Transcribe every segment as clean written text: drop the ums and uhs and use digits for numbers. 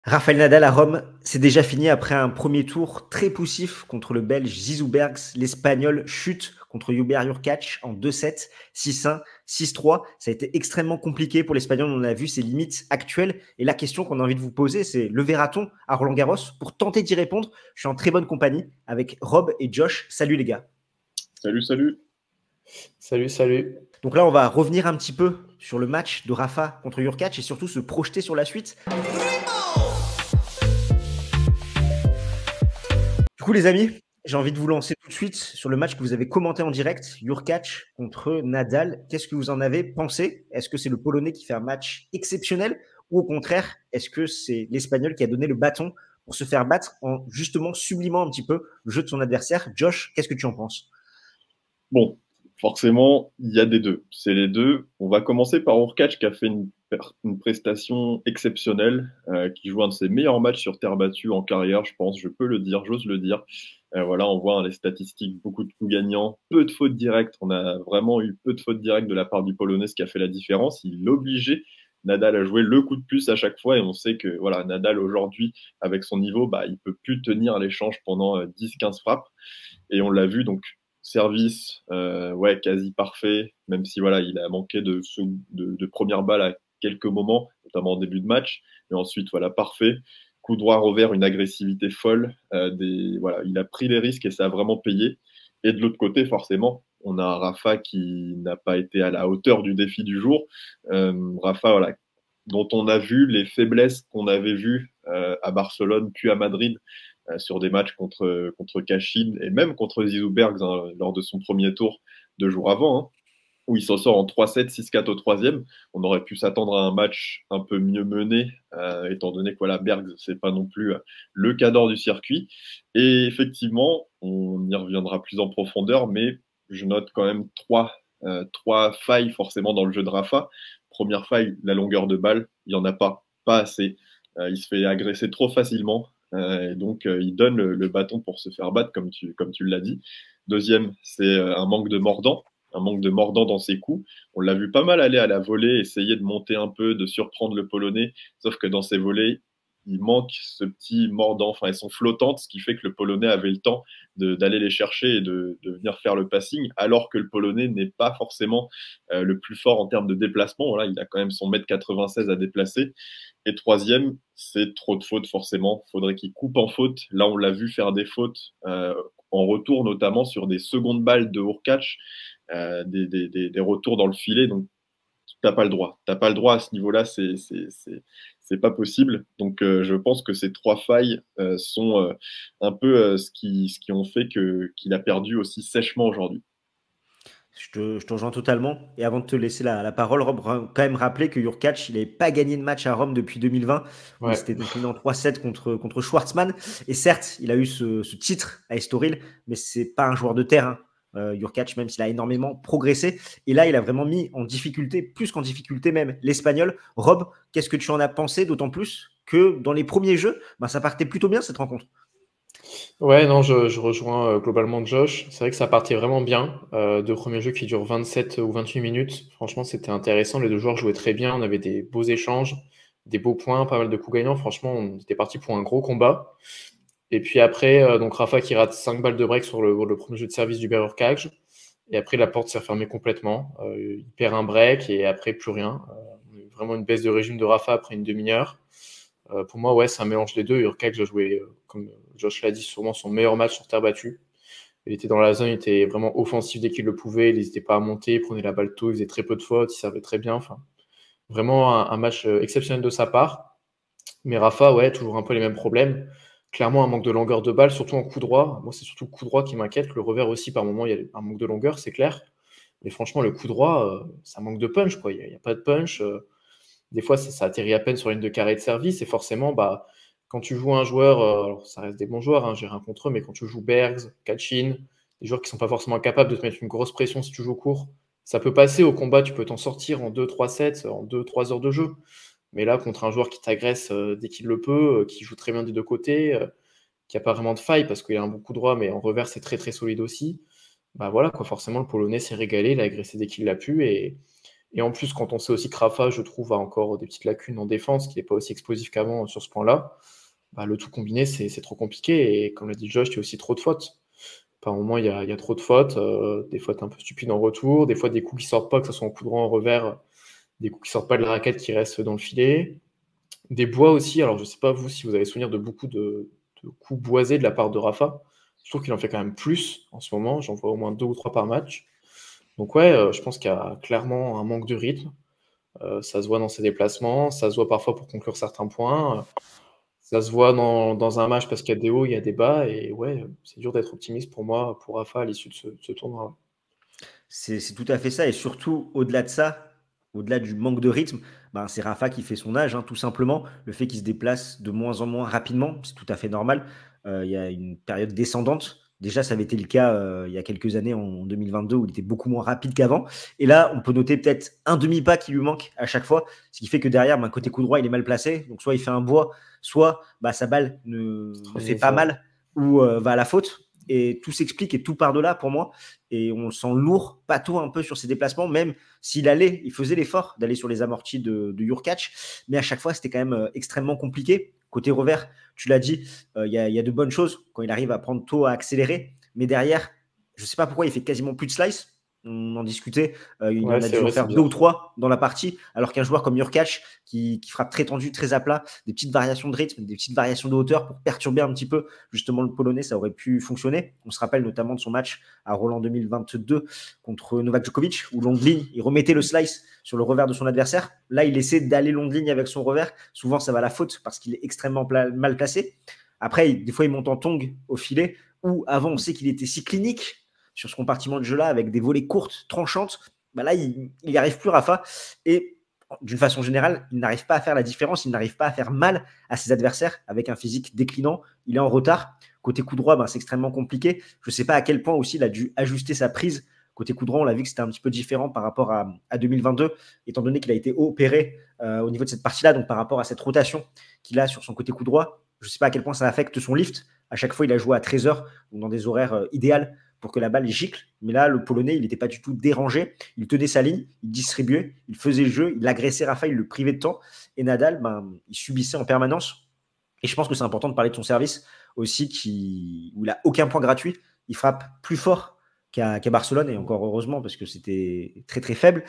Rafael Nadal à Rome, c'est déjà fini après un premier tour très poussif contre le Belge Zizou Bergs. L'Espagnol chute contre Hubert Hurkacz en 2-7, 6-1, 6-3. Ça a été extrêmement compliqué pour l'Espagnol. On a vu ses limites actuelles. Et la question qu'on a envie de vous poser, c'est le verra-t-on à Roland-Garros? Pour tenter d'y répondre, je suis en très bonne compagnie avec Rob et Josh. Salut les gars. Salut, salut. Salut, salut. Donc là, on va revenir un petit peu sur le match de Rafa contre Hurkacz et surtout se projeter sur la suite. Du coup, les amis, j'ai envie de vous lancer tout de suite sur le match que vous avez commenté en direct, Hurkacz contre Nadal. Qu'est-ce que vous en avez pensé? Est-ce que c'est le Polonais qui fait un match exceptionnel ou au contraire, est-ce que c'est l'Espagnol qui a donné le bâton pour se faire battre en justement sublimant un petit peu le jeu de son adversaire? Josh, qu'est-ce que tu en penses? Bon, forcément, il y a des deux. C'est les deux. On va commencer par Hurkacz qui a fait une prestation exceptionnelle, qui joue un de ses meilleurs matchs sur terre battue en carrière, je pense. Je peux le dire, j'ose le dire. Voilà, on voit les statistiques, beaucoup de coups gagnants, peu de fautes directes. On a vraiment eu peu de fautes directes de la part du Polonais, ce qui a fait la différence. Il obligeait Nadal à jouer le coup de plus à chaque fois et on sait que voilà, Nadal aujourd'hui, avec son niveau, bah, il peut plus tenir l'échange pendant 10-15 frappes. Et on l'a vu, donc service, ouais, quasi parfait, même si voilà, il a manqué de première balle à quelques moments, notamment en début de match. Et ensuite, voilà, parfait. Coup droit revers, une agressivité folle. Voilà, il a pris les risques et ça a vraiment payé. Et de l'autre côté, forcément, on a Rafa qui n'a pas été à la hauteur du défi du jour. Rafa, voilà, dont on a vu les faiblesses qu'on avait vues à Barcelone puis à Madrid sur des matchs contre Cachin et même contre Zizou Bergs lors de son premier tour 2 jours avant, où il s'en sort en 3-7, 6-4 au troisième. On aurait pu s'attendre à un match un peu mieux mené, étant donné que voilà, Bergs, c'est pas non plus le cadre du circuit. Et effectivement, on y reviendra plus en profondeur, mais je note quand même trois failles forcément dans le jeu de Rafa. Première faille, la longueur de balle, il n'y en a pas assez. Il se fait agresser trop facilement. Et donc, il donne le bâton pour se faire battre, comme tu l'as dit. Deuxième, c'est un manque de mordant dans ses coups. On l'a vu pas mal aller à la volée, essayer de monter un peu, de surprendre le Polonais, sauf que dans ses volées, il manque ce petit mordant, enfin elles sont flottantes, ce qui fait que le Polonais avait le temps d'aller les chercher et de venir faire le passing, alors que le Polonais n'est pas forcément le plus fort en termes de déplacement. Voilà, il a quand même son 1,96 m à déplacer. Et troisième, c'est trop de fautes forcément. Faudrait qu'il coupe en faute. Là, on l'a vu faire des fautes en retour, notamment sur des secondes balles de Hurkacz, des retours dans le filet. Donc, t'as pas le droit. T'as pas le droit à ce niveau-là. C'est pas possible. Donc, je pense que ces trois failles sont un peu ce qui ont fait qu'il a perdu aussi sèchement aujourd'hui. Je te rejoins totalement. Et avant de te laisser la parole, Rob, quand même rappeler que Hurkacz, il n'avait pas gagné de match à Rome depuis 2020, où il Ouais. s'était incliné en 3-7 contre Schwartzmann. Et certes, il a eu ce titre à Estoril, mais c'est pas un joueur de terre, hein. Hurkacz, même s'il a énormément progressé. Et là, il a vraiment mis en difficulté, plus qu'en difficulté même, l'Espagnol. Rob, qu'est-ce que tu en as pensé, d'autant plus que dans les premiers jeux, ben, ça partait plutôt bien cette rencontre. Ouais, non, je rejoins globalement Josh. C'est vrai que ça partait vraiment bien. Deux premiers jeux qui durent 27 ou 28 minutes. Franchement, c'était intéressant. Les deux joueurs jouaient très bien. On avait des beaux échanges, des beaux points, pas mal de coups gagnants. Franchement, on était parti pour un gros combat. Et puis après, donc Rafa qui rate 5 balles de break sur le premier jeu de service du Hurkacz. Et après, la porte s'est refermée complètement. Il perd un break et après, plus rien. Vraiment une baisse de régime de Rafa après une demi-heure. Pour moi, ouais, c'est un mélange des deux. Hurkacz a joué, comme Josh l'a dit, sûrement son meilleur match sur terre battue. Il était dans la zone, il était vraiment offensif dès qu'il le pouvait. Il n'hésitait pas à monter, il prenait la balle tôt, il faisait très peu de fautes, il servait très bien. Enfin, vraiment un match exceptionnel de sa part. Mais Rafa, ouais, toujours un peu les mêmes problèmes. Clairement, un manque de longueur de balle, surtout en coup droit. Moi, c'est surtout le coup droit qui m'inquiète. Le revers aussi, par moment, il y a un manque de longueur, c'est clair. Mais franchement, le coup droit, ça manque de punch, quoi. Il y a pas de punch. Des fois, ça atterrit à peine sur une de carré de service. Et forcément, bah, quand tu joues un joueur, alors ça reste des bons joueurs, hein, j'ai rien contre eux, mais quand tu joues Bergs, Kachin, des joueurs qui sont pas forcément capables de te mettre une grosse pression si tu joues court, ça peut passer au combat, tu peux t'en sortir en 2-3 sets, en 2-3 heures de jeu. Mais là, contre un joueur qui t'agresse dès qu'il le peut, qui joue très bien des deux côtés, qui a pas vraiment de faille parce qu'il a un bon coup droit, mais en revers, c'est très très solide aussi. Bah voilà, quoi, forcément, le Polonais s'est régalé, il a agressé dès qu'il l'a pu. Et Et en plus, quand on sait aussi que Rafa, je trouve, a encore des petites lacunes en défense, qui n'est pas aussi explosif qu'avant sur ce point-là, bah, le tout combiné, c'est trop compliqué. Et comme l'a dit Josh, il y a aussi trop de fautes. Par moment, il y a trop de fautes, des fautes un peu stupides en retour, des fois des coups qui sortent pas, que ce soit en coup droit, en revers, des coups qui sortent pas de la raquette, qui restent dans le filet. Des bois aussi, alors je sais pas vous si vous avez souvenir de beaucoup de coups boisés de la part de Rafa. Je trouve qu'il en fait quand même plus en ce moment, j'en vois au moins 2 ou 3 par match. Donc ouais, je pense qu'il y a clairement un manque de rythme. Ça se voit dans ses déplacements, ça se voit parfois pour conclure certains points. Ça se voit dans un match parce qu'il y a des hauts, il y a des bas. Et ouais, c'est dur d'être optimiste pour moi, pour Rafa, à l'issue de ce tournoi. C'est tout à fait ça. Et surtout, au-delà de ça, au-delà du manque de rythme, ben, c'est Rafa qui fait son âge, hein, tout simplement. Le fait qu'il se déplace de moins en moins rapidement, c'est tout à fait normal. Il y a une période descendante. Déjà, ça avait été le cas il y a quelques années, en 2022, où il était beaucoup moins rapide qu'avant. Et là, on peut noter peut-être un demi-pas qui lui manque à chaque fois, ce qui fait que derrière, ben, côté coup droit, il est mal placé. Donc, soit il fait un bois, soit bah, sa balle ne fait pas Ça. mal ou va à la faute. Et tout s'explique et tout part de là pour moi. Et on le sent lourd, pâteau un peu sur ses déplacements, même s'il allait, il faisait l'effort d'aller sur les amortis de Jurkac, mais à chaque fois, c'était quand même extrêmement compliqué. Côté revers, tu l'as dit, y a de bonnes choses quand il arrive à prendre tôt, à accélérer, mais derrière, je ne sais pas pourquoi il fait quasiment plus de slice. On en discutait, il Ouais, en a c'est dû en vrai, c'est faire 2 ou bizarre. 3 dans la partie, alors qu'un joueur comme Jurkac, qui frappe très tendu, très à plat, des petites variations de rythme, des petites variations de hauteur pour perturber un petit peu justement le Polonais, ça aurait pu fonctionner. On se rappelle notamment de son match à Roland 2022 contre Novak Djokovic, où longue ligne, il remettait le slice sur le revers de son adversaire. Là, il essaie d'aller longue ligne avec son revers. Souvent, ça va à la faute parce qu'il est extrêmement mal placé. Après, des fois, il monte en tong au filet, où avant, on sait qu'il était si clinique sur ce compartiment de jeu-là, avec des volées courtes, tranchantes. Bah là, il n'y arrive plus, Rafa. Et d'une façon générale, il n'arrive pas à faire la différence, il n'arrive pas à faire mal à ses adversaires avec un physique déclinant. Il est en retard. Côté coup droit, ben, c'est extrêmement compliqué. Je ne sais pas à quel point aussi il a dû ajuster sa prise. Côté coup droit, on l'a vu que c'était un petit peu différent par rapport à 2022, étant donné qu'il a été opéré au niveau de cette partie-là, donc par rapport à cette rotation qu'il a sur son côté coup droit. Je ne sais pas à quel point ça affecte son lift. À chaque fois, il a joué à 13 heures, dans des horaires idéales pour que la balle gicle. Mais là, le Polonais, il n'était pas du tout dérangé. Il tenait sa ligne, il distribuait, il faisait le jeu, il agressait Rafa, il le privait de temps. Et Nadal, ben, il subissait en permanence. Et je pense que c'est important de parler de son service aussi, où il n'a aucun point gratuit. Il frappe plus fort qu'à Barcelone, et encore heureusement, parce que c'était très très faible.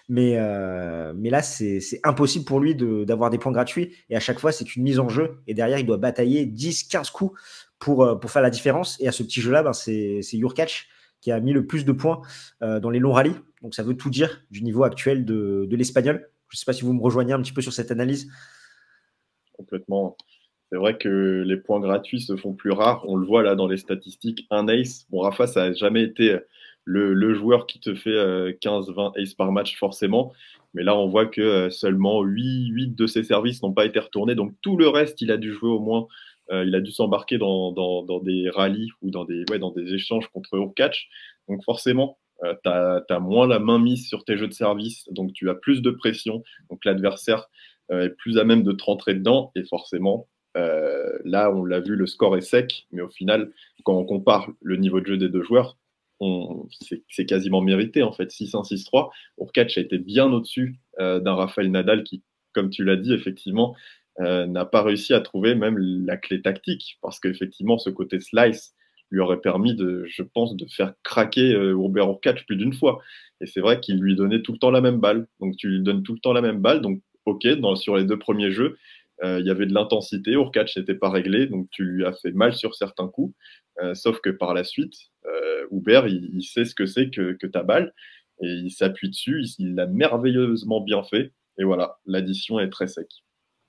Mais là, c'est impossible pour lui d'avoir des points gratuits. Et à chaque fois, c'est une mise en jeu. Et derrière, il doit batailler 10-15 coups pour faire la différence. Et à ce petit jeu-là, ben, c'est Jurkac qui a mis le plus de points dans les longs rallyes. Donc ça veut tout dire du niveau actuel de l'Espagnol. Je ne sais pas si vous me rejoignez un petit peu sur cette analyse. Complètement. C'est vrai que les points gratuits se font plus rares. On le voit là dans les statistiques. Un ace. Bon, Rafa, ça n'a jamais été le joueur qui te fait 15-20 aces par match forcément. Mais là, on voit que seulement 8 de ses services n'ont pas été retournés. Donc tout le reste, il a dû jouer au moins. Il a dû s'embarquer dans des rallyes ou dans des échanges contre Hurkacz. Donc forcément, tu as moins la main mise sur tes jeux de service. Donc tu as plus de pression. Donc l'adversaire est plus à même de te rentrer dedans. Et forcément, là, on l'a vu, le score est sec, mais au final, quand on compare le niveau de jeu des deux joueurs, c'est quasiment mérité en fait. 6-1, 6-3. Hurkacz a été bien au-dessus d'un Rafael Nadal qui, comme tu l'as dit, effectivement, n'a pas réussi à trouver même la clé tactique, parce qu'effectivement, ce côté slice lui aurait permis, je pense, de faire craquer Hubert Hurkacz plus d'une fois. Et c'est vrai qu'il lui donnait tout le temps la même balle. Donc tu lui donnes tout le temps la même balle. Donc ok, sur les 2 premiers jeux, il y avait de l'intensité, Hurkacz n'était pas réglé, donc tu lui as fait mal sur certains coups. Sauf que par la suite, Hubert, il sait ce que c'est que ta balle, et il s'appuie dessus, il l'a merveilleusement bien fait. Et voilà, l'addition est très sec.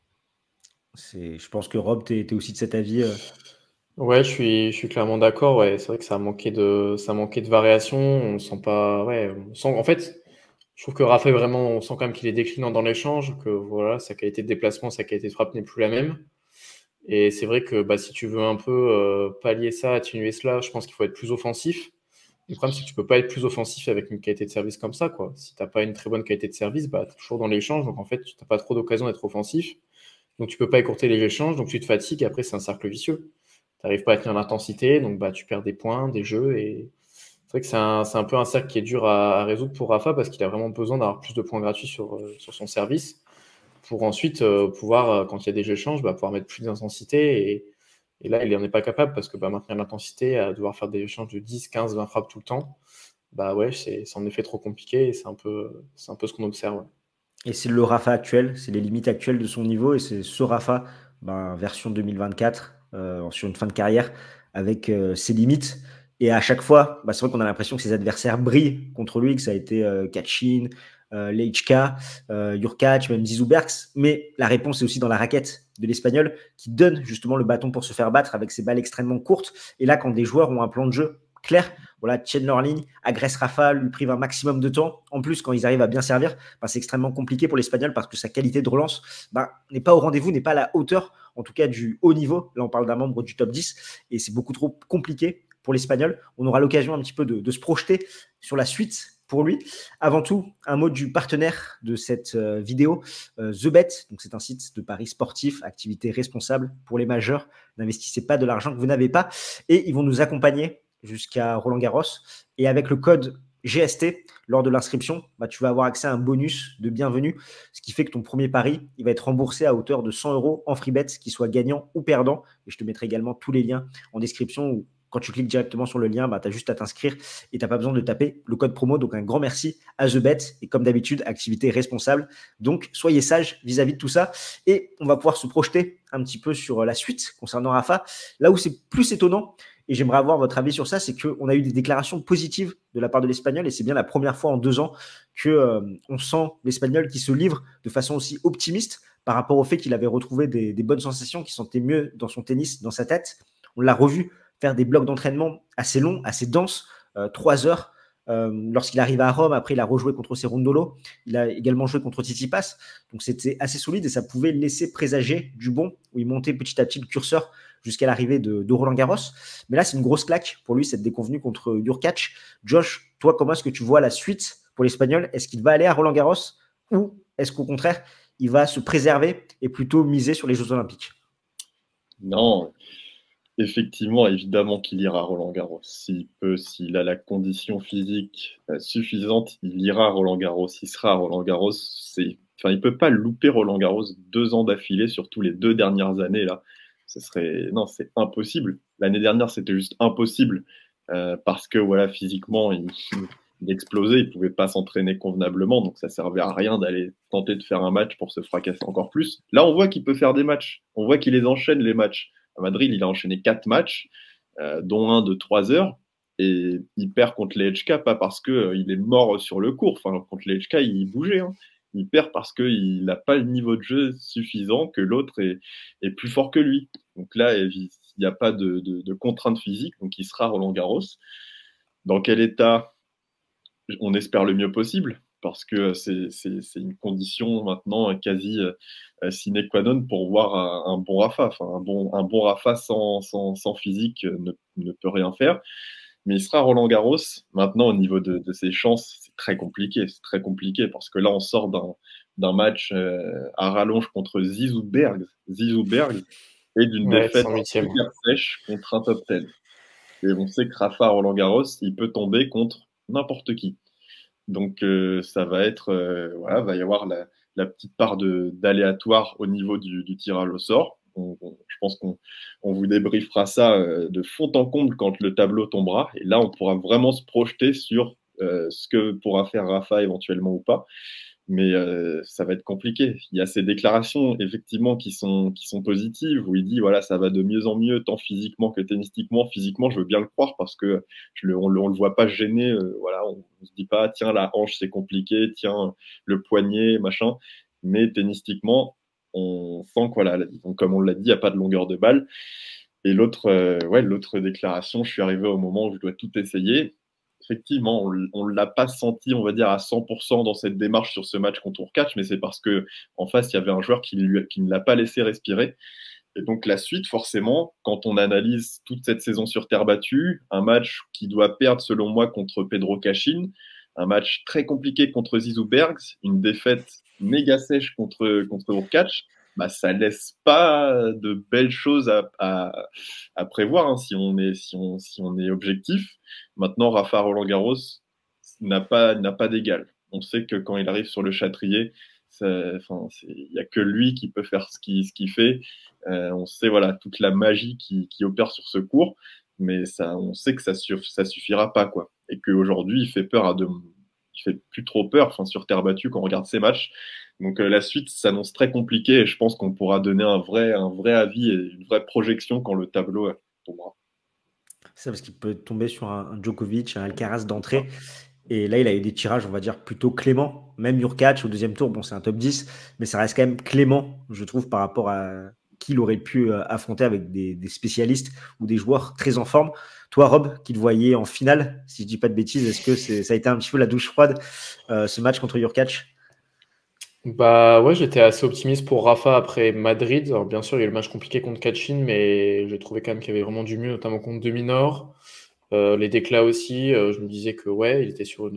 Je pense que Rob, tu es aussi de cet avis. Ouais, je suis clairement d'accord. Ouais, c'est vrai que ça manquait de variation. On sent pas. Ouais, on sent. En fait, je trouve que Raphaël vraiment, on sent quand même qu'il est déclinant dans l'échange, que voilà, sa qualité de déplacement, sa qualité de frappe n'est plus la même. Et c'est vrai que bah, si tu veux un peu pallier ça, atténuer cela, je pense qu'il faut être plus offensif. Le problème, c'est que tu peux pas être plus offensif avec une qualité de service comme ça, quoi. Si t'as pas une très bonne qualité de service, bah, tu es toujours dans l'échange. Donc en fait, tu n'as pas trop d'occasion d'être offensif. Donc tu peux pas écourter les échanges, donc tu te fatigues. Et après, c'est un cercle vicieux. Tu n'arrives pas à tenir l'intensité, donc bah, tu perds des points, des jeux. C'est vrai que c'est un peu un cercle qui est dur à résoudre pour Rafa parce qu'il a vraiment besoin d'avoir plus de points gratuits sur son service pour ensuite pouvoir, quand il y a des échanges, pouvoir mettre plus d'intensité. Et là, il n'en est pas capable parce que maintenir l'intensité, à devoir faire des échanges de 10, 15, 20 frappes tout le temps, ouais, c'est en effet trop compliqué et c'est un peu ce qu'on observe. Ouais. Et c'est le Rafa actuel, c'est les limites actuelles de son niveau, et c'est ce Rafa, version 2024, sur une fin de carrière, avec ses limites. Et à chaque fois, c'est vrai qu'on a l'impression que ses adversaires brillent contre lui, que ça a été Kachin, Lejka, Jurkac, même Zizou Bergs. Mais la réponse est aussi dans la raquette de l'Espagnol, qui donne justement le bâton pour se faire battre avec ses balles extrêmement courtes. Et là, quand des joueurs ont un plan de jeu clair, voilà, tiennent leur ligne, agressent Rafa, lui privent un maximum de temps. En plus, quand ils arrivent à bien servir, c'est extrêmement compliqué pour l'Espagnol parce que sa qualité de relance n'est pas au rendez-vous, n'est pas à la hauteur, en tout cas du haut niveau. Là, on parle d'un membre du top 10 et c'est beaucoup trop compliqué pour l'Espagnol. On aura l'occasion un petit peu de se projeter sur la suite pour lui. Avant tout, un mot du partenaire de cette vidéo, The Bet. Donc, c'est un site de paris sportif, activité responsable pour les majeurs. N'investissez pas de l'argent que vous n'avez pas et ils vont nous accompagner jusqu'à Roland-Garros. Et avec le code GST, lors de l'inscription, tu vas avoir accès à un bonus de bienvenue, ce qui fait que ton premier pari, il va être remboursé à hauteur de 100 € en free bet, qu'il soit gagnant ou perdant. Et je te mettrai également tous les liens en description où quand tu cliques directement sur le lien, tu as juste à t'inscrire et tu n'as pas besoin de taper le code promo. Donc, un grand merci à The Bet. Et comme d'habitude, activité responsable. Donc, soyez sages vis-à-vis de tout ça. Et on va pouvoir se projeter un petit peu sur la suite concernant Rafa. Là où c'est plus étonnant, et j'aimerais avoir votre avis sur ça, c'est qu'on a eu des déclarations positives de la part de l'Espagnol et c'est bien la première fois en 2 ans qu'on sent l'Espagnol qui se livre de façon aussi optimiste par rapport au fait qu'il avait retrouvé des bonnes sensations, qu'il sentait mieux dans son tennis, dans sa tête. On l'a revu faire des blocs d'entraînement assez longs, assez denses, 3 heures. Lorsqu'il arrive à Rome, après il a rejoué contre Cerundolo, il a également joué contre Tsitsipas, donc c'était assez solide et ça pouvait laisser présager du bon, où il montait petit à petit le curseur jusqu'à l'arrivée de Roland Garros. Mais là, c'est une grosse claque pour lui, cette déconvenue contre Jurkac. Josh, toi, comment est-ce que tu vois la suite pour l'Espagnol? Est-ce qu'il va aller à Roland Garros ou est-ce qu'au contraire, il va se préserver et plutôt miser sur les Jeux Olympiques? Non, effectivement, évidemment qu'il ira à Roland-Garros. S'il a la condition physique suffisante, il ira à Roland-Garros, il sera à Roland-Garros. Il ne peut pas louper Roland-Garros 2 ans d'affilée, surtout les 2 dernières années là. Non, c'est impossible. L'année dernière, c'était juste impossible parce que voilà, physiquement, il explosait, il pouvait pas s'entraîner convenablement, donc ça servait à rien d'aller tenter de faire un match pour se fracasser encore plus. Là, on voit qu'il peut faire des matchs, on voit qu'il les enchaîne les matchs. À Madrid, il a enchaîné 4 matchs, dont un de 3 heures, et il perd contre Lejka, pas parce qu'il est mort sur le court. Enfin, contre Lejka, il bougeait. Hein. Il perd parce qu'il n'a pas le niveau de jeu suffisant, que l'autre est plus fort que lui. Donc là, il n'y a pas de contrainte physique, donc il sera Roland-Garros. Dans quel état? On espère le mieux possible, parce que c'est une condition maintenant quasi sine qua non pour voir un bon Rafa. Enfin, un bon Rafa sans physique ne peut rien faire. Mais il sera Roland-Garros. Maintenant, au niveau de ses chances, c'est très compliqué. C'est très compliqué parce que là, on sort d'un match à rallonge contre Zizou Bergs et d'une défaite hyper sèche contre un top 10. Et on sait que Rafa à Roland-Garros, il peut tomber contre n'importe qui. Donc, ça va être, voilà, va y avoir la petite part d'aléatoire au niveau du tirage au sort. Je pense qu'on vous débriefera ça de fond en comble quand le tableau tombera. Et là, on pourra vraiment se projeter sur ce que pourra faire Rafa éventuellement ou pas. Mais ça va être compliqué. Il y a ces déclarations, effectivement, qui sont positives, où il dit, voilà, ça va de mieux en mieux, tant physiquement que tennistiquement. Physiquement, je veux bien le croire, parce que on le voit pas gêné. Voilà, on se dit pas, tiens, la hanche, c'est compliqué, tiens, le poignet, machin. Mais tennistiquement, on sent que, voilà, comme on l'a dit, il n'y a pas de longueur de balle. Et l'autre déclaration, je suis arrivé au moment où je dois tout essayer. Effectivement, on ne l'a pas senti, on va dire, à 100% dans cette démarche sur ce match contre Hurkacz, mais c'est parce que en face, il y avait un joueur qui ne l'a pas laissé respirer. Et donc la suite, forcément, quand on analyse toute cette saison sur terre battue, un match qui doit perdre, selon moi, contre Pedro Cachin, un match très compliqué contre Zizou Bergs, une défaite méga sèche contre Hurkacz, bah, ça laisse pas de belles choses à prévoir, hein, si on est objectif. Maintenant, Rafa Roland-Garros n'a pas d'égal. On sait que quand il arrive sur le Châtrier, il n'y a que lui qui peut faire ce qu'il fait. On sait voilà toute la magie qui opère sur ce court, mais on sait que ça suffira pas, quoi. Et qu'aujourd'hui, il fait plus trop peur, sur terre battue quand on regarde ses matchs. Donc la suite s'annonce très compliquée et je pense qu'on pourra donner un vrai avis et une vraie projection quand le tableau tombera. C'est parce qu'il peut tomber sur un Djokovic, un Alcaraz d'entrée. Et là, il a eu des tirages, on va dire, plutôt cléments. Même Jurkacz au deuxième tour, bon, c'est un top 10, mais ça reste quand même clément, je trouve, par rapport à qui il aurait pu affronter avec des spécialistes ou des joueurs très en forme. Toi, Rob, qui le voyais en finale, si je dis pas de bêtises, est-ce que ça a été un petit peu la douche froide, ce match contre Jurkacz? Bah ouais, j'étais assez optimiste pour Rafa après Madrid. Alors bien sûr, il y a eu le match compliqué contre Kachin, mais j'ai trouvé quand même qu'il y avait vraiment du mieux, notamment contre Dominor. Les déclats aussi, je me disais que ouais, il était sur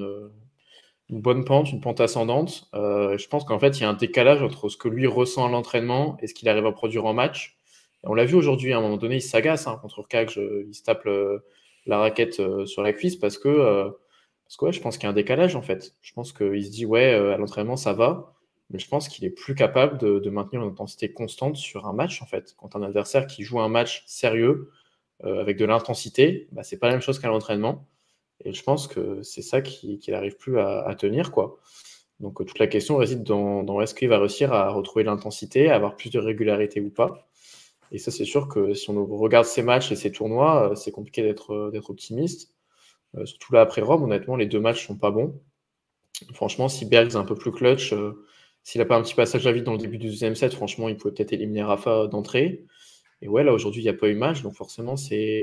une bonne pente, une pente ascendante. Je pense qu'en fait, il y a un décalage entre ce que lui ressent à l'entraînement et ce qu'il arrive à produire en match. Et on l'a vu aujourd'hui, à un moment donné, il s'agace contre Urkacz, il se tape la raquette sur la cuisse parce que ouais, je pense qu'il y a un décalage en fait. Je pense qu'il se dit ouais, à l'entraînement ça va, mais je pense qu'il est plus capable de maintenir une intensité constante sur un match en fait. Quand un adversaire qui joue un match sérieux avec de l'intensité, bah, c'est pas la même chose qu'à l'entraînement. Et je pense que c'est ça qu'il n'arrive plus à tenir, quoi. Donc toute la question réside dans est-ce qu'il va réussir à retrouver l'intensité, à avoir plus de régularité ou pas. Et ça, c'est sûr que si on regarde ces matchs et ces tournois, c'est compliqué d'être optimiste. Surtout là, après Rome, honnêtement, les deux matchs sont pas bons. Franchement, si Bergs est un peu plus clutch, s'il n'a pas un petit passage à vide dans le début du deuxième set, franchement, il pouvait peut-être éliminer Rafa d'entrée. Et ouais, là, aujourd'hui, il n'y a pas eu match, donc forcément,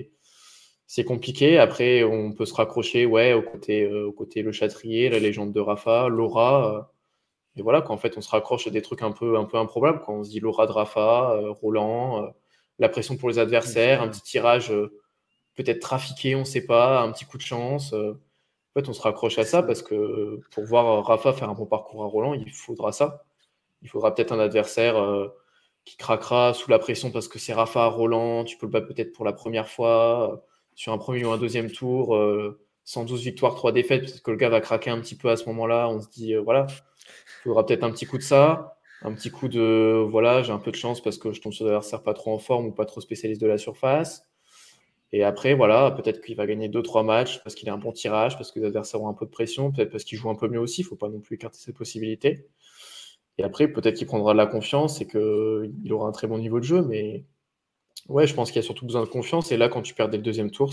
c'est compliqué. Après, on peut se raccrocher ouais, au côté Le Châtrier, la légende de Rafa, Laura. Et voilà, qu'en fait, on se raccroche à des trucs un peu improbables. Quand on se dit Laura de Rafa, Roland, la pression pour les adversaires, un petit tirage peut-être trafiqué, on ne sait pas, un petit coup de chance. En fait, on se raccroche à ça parce que pour voir Rafa faire un bon parcours à Roland, il faudra ça. Il faudra peut-être un adversaire qui craquera sous la pression parce que c'est Rafa à Roland, tu peux le battre peut-être pour la première fois, sur un premier ou un deuxième tour, 112 victoires, 3 défaites, peut-être que le gars va craquer un petit peu à ce moment-là, on se dit, voilà, il faudra peut-être un petit coup de ça, un petit coup de, voilà, j'ai un peu de chance parce que je tombe sur des adversaires pas trop en forme ou pas trop spécialistes de la surface. Et après, voilà, peut-être qu'il va gagner 2-3 matchs parce qu'il a un bon tirage, parce que les adversaires ont un peu de pression, peut-être parce qu'il joue un peu mieux aussi, il ne faut pas non plus écarter cette possibilité. Et après, peut-être qu'il prendra de la confiance et qu'il aura un très bon niveau de jeu. Mais ouais, je pense qu'il y a surtout besoin de confiance. Et là, quand tu perds dès le deuxième tour,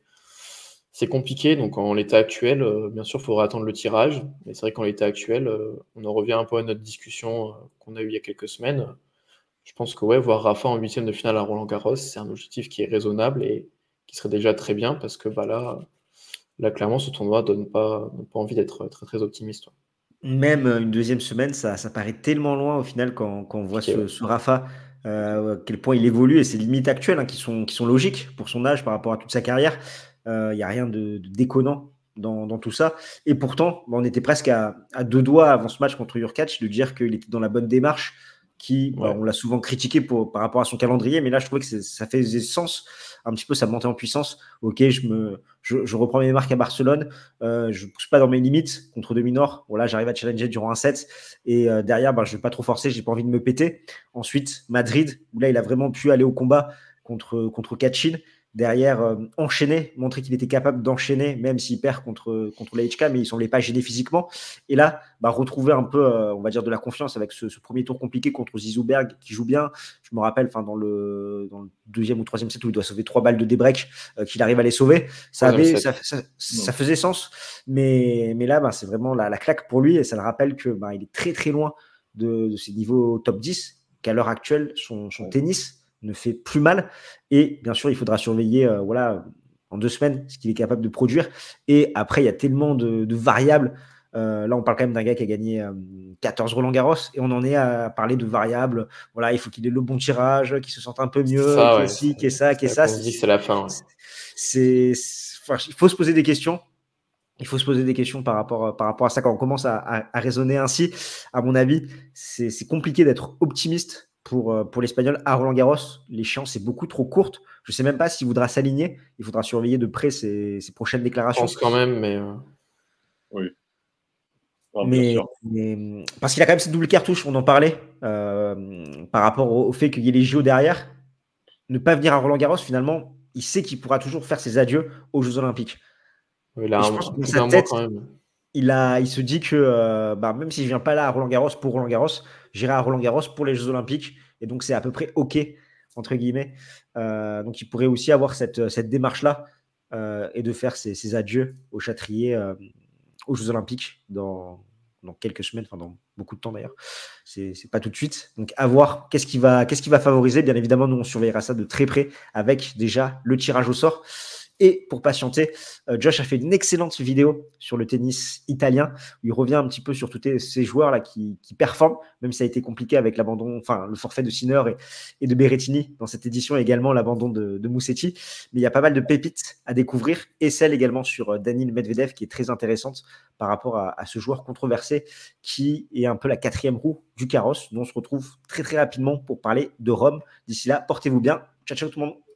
c'est compliqué. Donc, en l'état actuel, bien sûr, il faudra attendre le tirage. Mais c'est vrai qu'en l'état actuel, on en revient un peu à notre discussion qu'on a eue il y a quelques semaines. Je pense que ouais, voir Rafa en huitième de finale à Roland-Garros, c'est un objectif qui est raisonnable et qui serait déjà très bien parce que bah là clairement, ce tournoi donne pas envie d'être très, très optimiste. Ouais. Même une deuxième semaine, ça paraît tellement loin au final quand on voit Compliqué, ouais. ce Rafa, à quel point il évolue et ses limites actuelles qui sont logiques pour son âge par rapport à toute sa carrière. Il n'y a rien de déconnant dans tout ça. Et pourtant, on était presque à deux doigts avant ce match contre Jurkacz de dire qu'il était dans la bonne démarche, Ouais. on l'a souvent critiqué par rapport à son calendrier, mais là, je trouvais que ça faisait sens, un petit peu sa montée en puissance. Ok, je reprends mes marques à Barcelone, je ne pousse pas dans mes limites contre Dominor. Bon, là, j'arrive à challenger durant un set, et derrière, je ne vais pas trop forcer, j'ai pas envie de me péter. Ensuite, Madrid, où là, il a vraiment pu aller au combat contre Kachin. Derrière, enchaîner, montrer qu'il était capable d'enchaîner, même s'il perd contre l'AHK, mais il ne semblait pas gêné physiquement. Et là, retrouver un peu, on va dire, de la confiance avec ce premier tour compliqué contre Zizouberg, qui joue bien. Je me rappelle, dans le deuxième ou troisième set où il doit sauver 3 balles de débreak, qu'il arrive à les sauver. Ça faisait sens. Mais là, c'est vraiment la claque pour lui, et ça le rappelle qu'il est très, très loin de ses niveaux top 10, qu'à l'heure actuelle, son tennis ne fait plus mal. Et bien sûr, il faudra surveiller en 2 semaines ce qu'il est capable de produire. Et après, il y a tellement de variables. Là, on parle quand même d'un gars qui a gagné 14 Roland-Garros et on en est à parler de variables. Voilà, il faut qu'il ait le bon tirage, qu'il se sente un peu mieux, qu'il ait ci, qu'il ait ça, qu'il ait ça. On se dit que c'est la fin. Ouais. Il faut se poser des questions. Il faut se poser des questions par rapport à ça. Quand on commence à raisonner ainsi, à mon avis, c'est compliqué d'être optimiste pour l'Espagnol à Roland-Garros. L'échéance est beaucoup trop courte. Je ne sais même pas s'il voudra s'aligner. Il faudra surveiller de près ses prochaines Je déclarations. pense quand même, mais Oui. Bien sûr. Mais parce qu'il a quand même cette double cartouche, on en parlait, par rapport au fait qu'il y ait les JO derrière. Ne pas venir à Roland-Garros, finalement, il sait qu'il pourra toujours faire ses adieux aux Jeux Olympiques. il a Et je pense que dans plus sa d'un mois tête, quand même. il se dit que même si je viens pas là à Roland-Garros pour Roland-Garros, j'irai à Roland-Garros pour les Jeux Olympiques. Et donc, c'est à peu près OK, entre guillemets. Donc, il pourrait aussi avoir cette démarche-là et de faire ses adieux au Châtrier aux Jeux Olympiques dans quelques semaines, enfin dans beaucoup de temps d'ailleurs. C'est pas tout de suite. Donc, à voir qu'est-ce qui va favoriser. Bien évidemment, nous, on surveillera ça de très près avec déjà le tirage au sort. Et pour patienter, Josh a fait une excellente vidéo sur le tennis italien où il revient un petit peu sur tous ces joueurs là qui performent, même si ça a été compliqué avec l'abandon, enfin le forfait de Sinner et de Berrettini dans cette édition, et également l'abandon de Musetti. Mais il y a pas mal de pépites à découvrir, et celle également sur Daniil Medvedev qui est très intéressante par rapport à ce joueur controversé qui est un peu la 4e roue du carrosse. Nous on se retrouve très très rapidement pour parler de Rome. D'ici là, portez-vous bien. Ciao ciao tout le monde.